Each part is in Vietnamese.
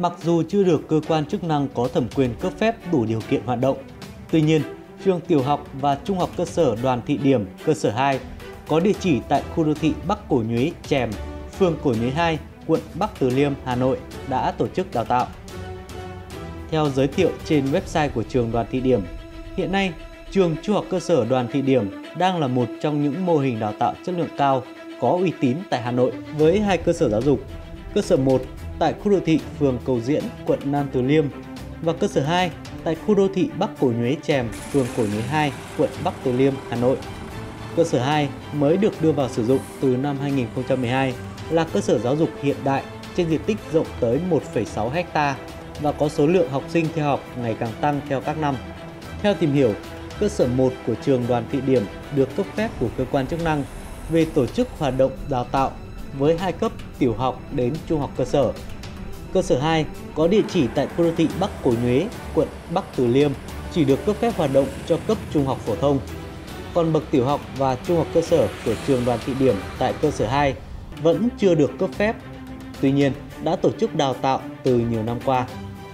mặc dù chưa được cơ quan chức năng có thẩm quyền cấp phép đủ điều kiện hoạt động. Tuy nhiên, trường tiểu học và trung học cơ sở Đoàn Thị Điểm cơ sở 2 có địa chỉ tại khu đô thị Bắc Cổ Nhuế, Chèm, phường Cổ Nhuế 2, quận Bắc Từ Liêm, Hà Nội đã tổ chức đào tạo. Theo giới thiệu trên website của trường Đoàn Thị Điểm, hiện nay trường trung học cơ sở Đoàn Thị Điểm đang là một trong những mô hình đào tạo chất lượng cao có uy tín tại Hà Nội với 2 cơ sở giáo dục. Cơ sở 1 tại khu đô thị phường Cầu Diễn, quận Nam Từ Liêm và cơ sở 2 tại khu đô thị Bắc Cổ Nhuế, Chèm, phường Cổ Nhuế 2, quận Bắc Từ Liêm, Hà Nội. Cơ sở 2 mới được đưa vào sử dụng từ năm 2012, là cơ sở giáo dục hiện đại trên diện tích rộng tới 1,6 ha và có số lượng học sinh theo học ngày càng tăng theo các năm. Theo tìm hiểu, cơ sở 1 của trường Đoàn Thị Điểm được cấp phép của cơ quan chức năng về tổ chức hoạt động đào tạo với 2 cấp tiểu học đến trung học cơ sở. Cơ sở 2 có địa chỉ tại khu đô thị Bắc Cổ Nhuế, quận Bắc Từ Liêm, chỉ được cấp phép hoạt động cho cấp trung học phổ thông. Còn bậc tiểu học và trung học cơ sở của trường Đoàn Thị Điểm tại cơ sở 2 vẫn chưa được cấp phép, tuy nhiên đã tổ chức đào tạo từ nhiều năm qua.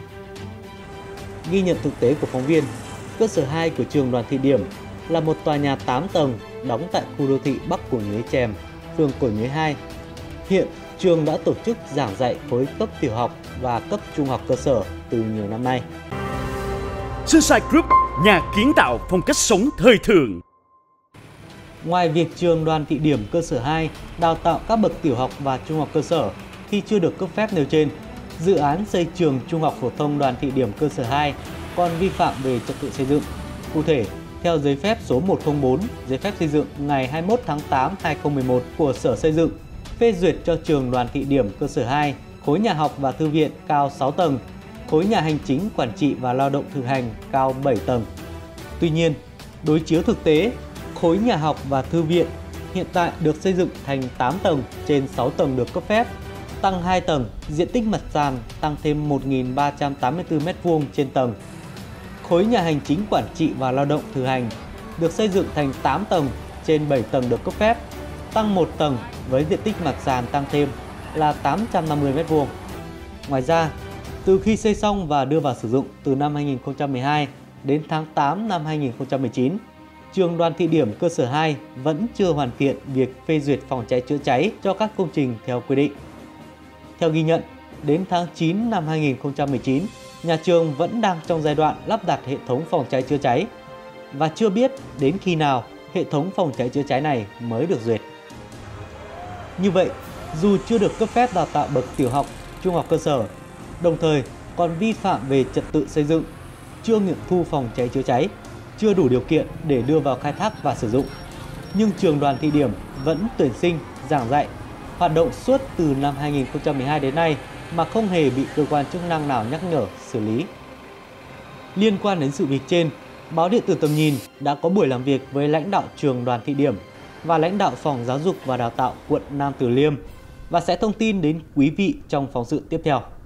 Ghi nhận thực tế của phóng viên, cơ sở 2 của trường Đoàn Thị Điểm là một tòa nhà 8 tầng đóng tại khu đô thị Bắc Cổ Nhuế, Chèm, phường Cổ Nhuế 2. Hiện trường đã tổ chức giảng dạy khối cấp tiểu học và cấp trung học cơ sở từ nhiều năm nay. Sunshine Group, nhà kiến tạo phong cách sống thời thượng. Ngoài việc trường Đoàn Thị Điểm cơ sở 2 đào tạo các bậc tiểu học và trung học cơ sở khi chưa được cấp phép nêu trên, dự án xây trường Trung học phổ thông Đoàn Thị Điểm cơ sở 2 còn vi phạm về trật tự xây dựng. Cụ thể, theo giấy phép số 104, giấy phép xây dựng ngày 21 tháng 8 2011 của Sở Xây dựng, phê duyệt cho trường Đoàn Thị Điểm cơ sở 2, khối nhà học và thư viện cao 6 tầng, khối nhà hành chính, quản trị và lao động thực hành cao 7 tầng. Tuy nhiên, đối chiếu thực tế, khối nhà học và thư viện hiện tại được xây dựng thành 8 tầng trên 6 tầng được cấp phép, tăng 2 tầng, diện tích mặt sàn tăng thêm 1.384 m² trên tầng. Khối nhà hành chính, quản trị và lao động thực hành được xây dựng thành 8 tầng trên 7 tầng được cấp phép, tăng 1 tầng với diện tích mặt sàn tăng thêm là 850 m². Ngoài ra, từ khi xây xong và đưa vào sử dụng từ năm 2012 đến tháng 8 năm 2019, trường Đoàn Thị Điểm cơ sở 2 vẫn chưa hoàn thiện việc phê duyệt phòng cháy chữa cháy cho các công trình theo quy định. Theo ghi nhận, đến tháng 9 năm 2019, nhà trường vẫn đang trong giai đoạn lắp đặt hệ thống phòng cháy chữa cháy và chưa biết đến khi nào hệ thống phòng cháy chữa cháy này mới được duyệt. Như vậy, dù chưa được cấp phép đào tạo bậc tiểu học, trung học cơ sở, đồng thời còn vi phạm về trật tự xây dựng, chưa nghiệm thu phòng cháy chữa cháy, chưa đủ điều kiện để đưa vào khai thác và sử dụng, nhưng trường Đoàn Thị Điểm vẫn tuyển sinh, giảng dạy, hoạt động suốt từ năm 2012 đến nay mà không hề bị cơ quan chức năng nào nhắc nhở, xử lý. Liên quan đến sự việc trên, báo điện tử Tầm Nhìn đã có buổi làm việc với lãnh đạo trường Đoàn Thị Điểm và lãnh đạo Phòng Giáo dục và Đào tạo quận Nam Từ Liêm và sẽ thông tin đến quý vị trong phóng sự tiếp theo.